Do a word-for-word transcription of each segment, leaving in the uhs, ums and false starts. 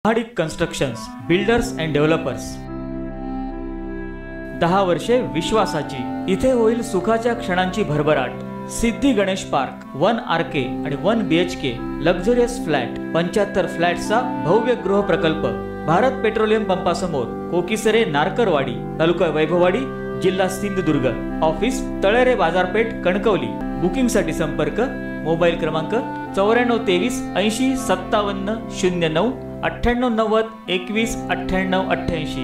Mahadik constructions builders and developers. दहा वर्षे विश्वासाची. इथे होईल सुखाच्या क्षणांची भरभराट. Siddhi Ganesh park one R K आणि one B H K luxurious flat. पंच्याहत्तर फ्लॅटचा भव्य गृह प्रकल्प. भारत पेट्रोलियम पंपासमोर, कोकीसरे, नारकरवाडी, तालुका वैभववाडी, जिल्हा सिंधुदुर्ग. ऑफिस तळेरे बाजारपेठ, कणकवली. बुकिंग साठी संपर्क मोबाईल क्रमांक चौऱ्याण्णव तेवीस ऐंशी सत्तावन्न शून्य नऊ अठ्ठ्याण्णव नव्वद एकवीस अठ्ठ्याण्णव अठ्ठ्याऐंशी.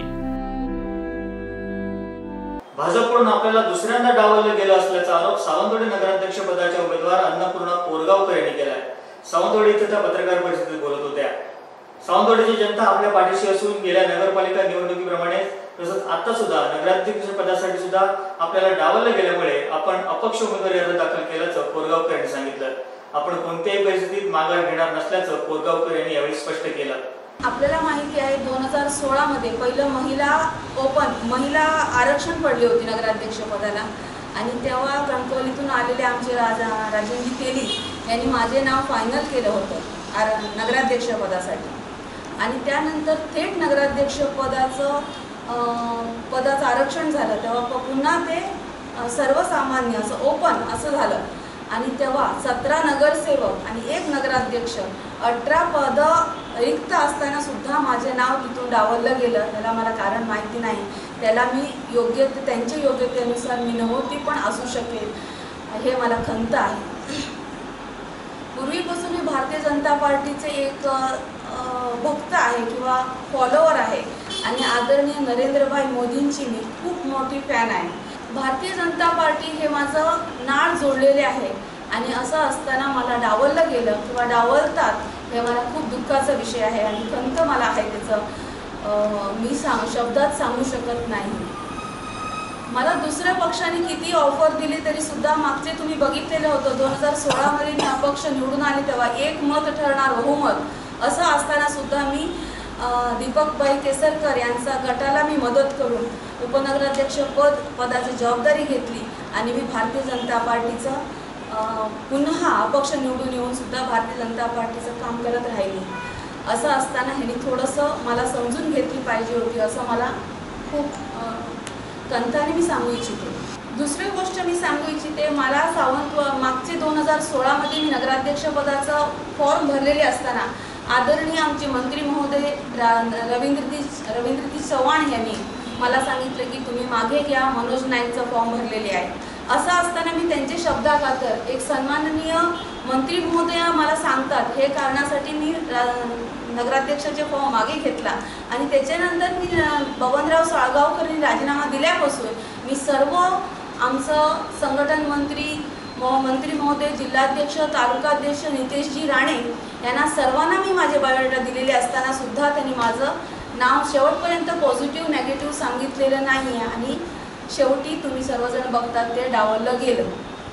भाजपकडून आपल्याला दुसऱ्यांदा डावललं गेलं असल्याचा आरोप सावंतवाडी नगराध्यक्ष पदाच्या उमेदवार अन्नपूर्णा कोरगावकर यांनी केलाय. सावंतवाडी इथे त्या पत्रकार परिषदेत बोलत होत्या. सावंतवाडीची जनता आपल्या पाठीशी असून गेल्या नगरपालिका निवडणुकीप्रमाणे तसंच आता सुद्धा नगराध्यक्ष पदासाठी सुद्धा आपल्याला डावललं गेल्यामुळे आपण अपक्ष उमेदवारी अर्ज दाखल केल्याचं कोरगावकर यांनी सांगितलं. आपण कोणत्याही परिस्थितीत माघार घेणार नसल्याचं कोरगावकर यांनी यावेळी स्पष्ट केलं. आपल्याला माहिती आहे दोन हजार सोळा मध्ये पहिलं महिला ओपन महिला आरक्षण पडली होती नगराध्यक्ष पदाला आणि तेव्हा कणकवलीतून आलेले आमचे राजा राजेंद्र तेली यांनी माझे नाव फायनल केलं होतं नगराध्यक्ष पदासाठी आणि त्यानंतर थेट नगराध्यक्ष पदाचं पदाचं आरक्षण झालं. तेव्हा पुन्हा ते सर्वसामान्य असं ओपन असं झालं आणि तेव्हा सतरा नगरसेवक आणि एक नगराध्यक्ष अठरा पद रिक्त असताना सुद्धा माझे नाव तिथून डावललं गेलं. त्याला मला कारण माहिती नाही. त्याला मी योग्य त्यांच्या योग्यतेनुसार मी नव्हती पण असू शकेल हे मला खंत आहे. पूर्वीपासून मी भारतीय जनता पार्टीचे एक भक्त आहे किंवा फॉलोअर आहे आणि आदरणीय नरेंद्रभाई मोदींची मी खूप मोठी फॅन आहे. भारतीय जनता पार्टी हे माझं नाळ जोडलेले आहे आणि असं असताना मला डावललं गेलं किंवा डावलतात हे मला खूप दुःखाचा विषय आहे आणि खंत मला आहे त्याचं मी सांग शब्दात सांगू शकत नाही. मला दुसऱ्या पक्षाने किती ऑफर दिली तरी सुद्धा मागचे तुम्ही बघितलेलं होतं दोन हजार सोळामध्ये मी अपक्ष निवडून आले तेव्हा एक मत ठरणार बहुमत असं असताना सुद्धा मी दीपकबाई केसरकर यांचा गटाला मी मदत करून उपनगराध्यक्ष पद पदाची जबाबदारी घेतली आणि मी भारतीय जनता पार्टीचं पुन्हा अपक्ष निवडून येऊन सुद्धा भारतीय जनता पार्टीचं काम करत राहिली. असं असताना ह्यांनी थोडंसं मला समजून घेतली पाहिजे होती असं मला खूप कंताने मी सांगू इच्छिते. दुसरी गोष्ट मी सांगू इच्छिते मला सावंत मागचे दोन हजार सोळामध्ये मी नगराध्यक्ष पदाचा फॉर्म भरलेले असताना आदरणीय आमचे मंत्री महोदय रवींद्रजी रवींद्रजी चव्हाण यांनी मला सांगितलं की तुम्ही मागे घ्या मनोज नाईकचं फॉर्म भरलेले आहे. असं असताना मी त्यांचे शब्दाखातर एक सन्माननीय मंत्री महोदय मला सांगतात हे कारणासाठी मी नगराध्यक्षाचे फॉर्म मागे घेतला आणि त्याच्यानंतर मी बबनराव साळगावकरांनी राजीनामा दिल्यापासून मी सर्व आमचं संघटन मंत्री मंत्री महोदय जिल्हाध्यक्ष तालुकाध्यक्ष नितेशजी राणे यांना सर्वांना मी माझे बायोडेटा दिलेले असताना सुद्धा त्यांनी माझं नाव शेवटपर्यंत पॉझिटिव्ह नेगेटिव्ह सांगितलेलं नाही आणि शेवटी तुम्ही सर्वजण बघतात ते डावललं गेलं.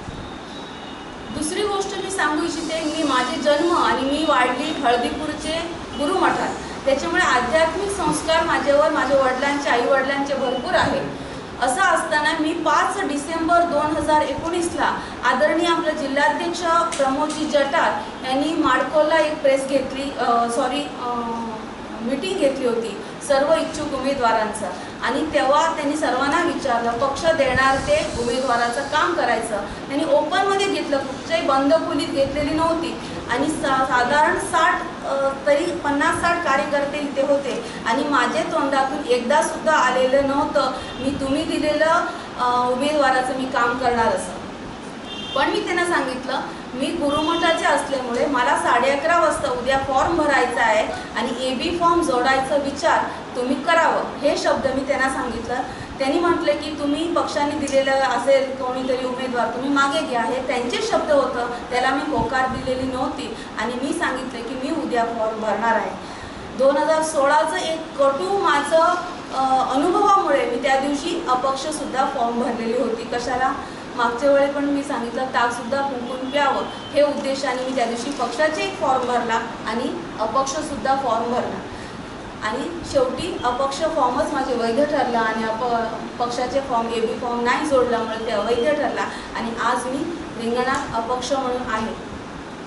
दुसरी गोष्ट मी सांगू इच्छिते मी माझे जन्म आणि मी वाढली हळदीपूरचे गुरुमठात त्याच्यामुळे आध्यात्मिक संस्कार माझ्यावर माझ्या वडिलांचे आई वडिलांचे भरपूर आहे. असं असताना मी पाच डिसेंबर दोन हजार एकोणीसला आदरणीय आपले जिल्हाध्यक्ष प्रमोदजी जटार यांनी माडकोला एक प्रेस घेतली सॉरी मीटिंग घेतली होती सर्व इच्छुक उमेदवारांचं आणि तेव्हा त्यांनी सर्वांना विचारलं पक्ष देणार ते उमेदवाराचं काम करायचं. त्यांनी ओपनमध्ये घेतलं कुठच्याही बंद खोलीत घेतलेली नव्हती आणि सा साधारण साठ तरी पन्नास साठ कार्यकर्ते इथे होते आणि माझे तोंडातून एकदा सुद्धा आलेलं नव्हतं मी तुम्ही दिलेलं उमेदवाराचं मी काम करणार असं. पण मी त्यांना सांगितलं मी गुरुमठाचे असल्यामुळे मला साडे अकरा वाजता उद्या फॉर्म भरायचा आहे आणि ए बी फॉर्म जोडायचा विचार तुम्ही करावं हे शब्द मी त्यांना सांगितलं. त्यांनी म्हटले की तुम्ही पक्षाने दिलेलं असेल कोणीतरी उमेदवार तुम्ही मागे घ्या हे त्यांचे शब्द होतं त्याला मी होकार दिलेली नव्हती आणि मी सांगितलं की मी उद्या फॉर्म भरणार आहे. दोन हजार सोळाचं एक कटू माझं अनुभवामुळे मी त्या दिवशी अपक्षसुद्धा फॉर्म भरलेली होती. कशाला मागच्या वेळी पण मी सांगितलं ताकसुद्धा फुंकून प्यावं हे उद्देशाने मी त्या दिवशी पक्षाचे एक फॉर्म भरला आणि अपक्षसुद्धा फॉर्म भरला आणि शेवटी अपक्ष फॉर्मच माझे वैध ठरला आणि अप पक्षाचे फॉर्म ए बी फॉर्म नाही जोडल्यामुळे ते अवैध ठरला आणि आज मी रिंगणात अपक्ष म्हणून आहे.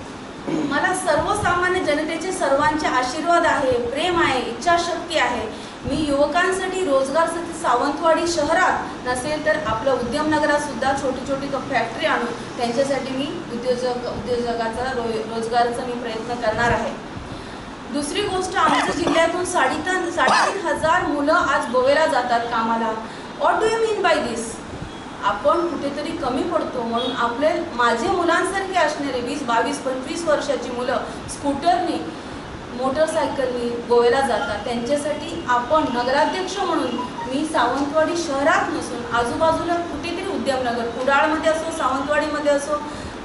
मला सर्वसामान्य जनतेचे सर्वांचे आशीर्वाद आहे, प्रेम आहे, इच्छाशक्ती आहे. मी युवकांसाठी रोजगारसाठी सावंतवाडी शहरात नसेल तर आपल्या उद्यमनगरात सुद्धा छोटी छोटी फॅक्टरी आणून त्यांच्यासाठी मी उद्योजक उद्योजकाचा रो रोजगाराचा मी प्रयत्न करणार आहे. दुसरी गोष्ट, आमच्या जिल्ह्यातून साडेतीन साडेतीन हजार मुलं आज गोव्याला जातात कामाला. What do you mean by this? आपण कुठेतरी कमी पडतो म्हणून आपले माझे मुलांसारखे असणारे वीस बावीस पंचवीस वर्षाची मुलं स्कूटरनी मोटरसायकलनी गोव्याला जातात. त्यांच्यासाठी आपण नगराध्यक्ष म्हणून मी सावंतवाडी शहरात नसून आजूबाजूला कुठेतरी उद्यमनगर कुडाळमध्ये असो सावंतवाडीमध्ये असो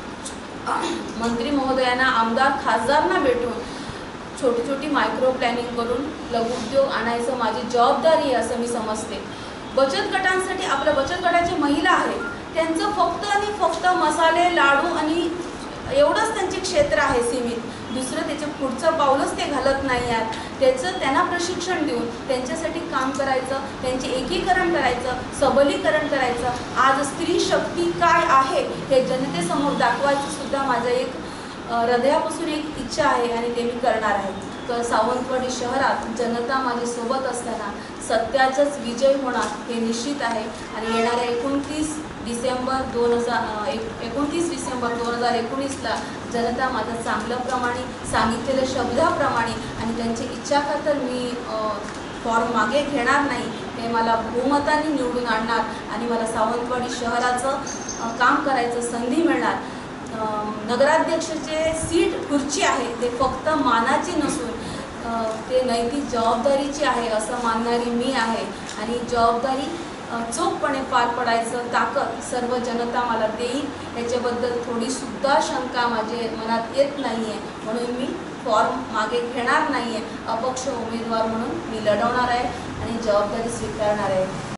मंत्री महोदयांना आमदार खासदारांना भेटून छोटी छोटी मायक्रो प्लॅनिंग करून लघुउद्योग आणायचं माझी जबाबदारी आहे असं मी समजते. बचत गटांसाठी आपल्या बचत गटाचे महिला आहेत, त्यांचं फक्त आणि फक्त मसाले लाडू आणि एवढंच त्यांचे क्षेत्र आहे सीमित. दुसरं त्याचं पुढचं पाऊलच ते घालत नाही आहेत. त्याचं त्यांना प्रशिक्षण देऊन त्यांच्यासाठी काम करायचं, त्यांचे एकीकरण करायचं, सबलीकरण करायचं. आज स्त्री शक्ती काय आहे हे जनतेसमोर दाखवायचं सुद्धा माझं एक हृदयापासून एक इच्छा आहे आणि ते मी करणार आहे. तर सावंतवाडी शहरात जनता माझ्यासोबत असताना सत्याचाच विजय होणार हे निश्चित आहे. आणि येणाऱ्या एकोणतीस डिसेंबर दोन हजार एक एकोणतीस डिसेंबर दोन हजार एकोणीसला जनता माझं चांगल्याप्रमाणे सांगितलेल्या शब्दाप्रमाणे आणि त्यांची इच्छा खातर मी फॉर्म मागे घेणार नाही. ते मला बहुमताने निवडून आणणार आणि मला सावंतवाडी शहराचं काम करायचं संधी मिळणार. नगराध्यक्षाचे सीट खुर्ची आहे ते फक्त मानाची नसून ते नैतिक जबाबदारीची आहे असं मानणारी मी आहे. आणि जबाबदारी चोखपणे पार पडायचं ताकद सर्व जनता मला देईल याच्याबद्दल थोडीसुद्धा शंका माझ्या मनात येत नाही आहे. म्हणून मी फॉर्म मागे घेणार नाही आहे. अपक्ष उमेदवार म्हणून मी लढवणार आहे आणि जबाबदारी स्वीकारणार आहे.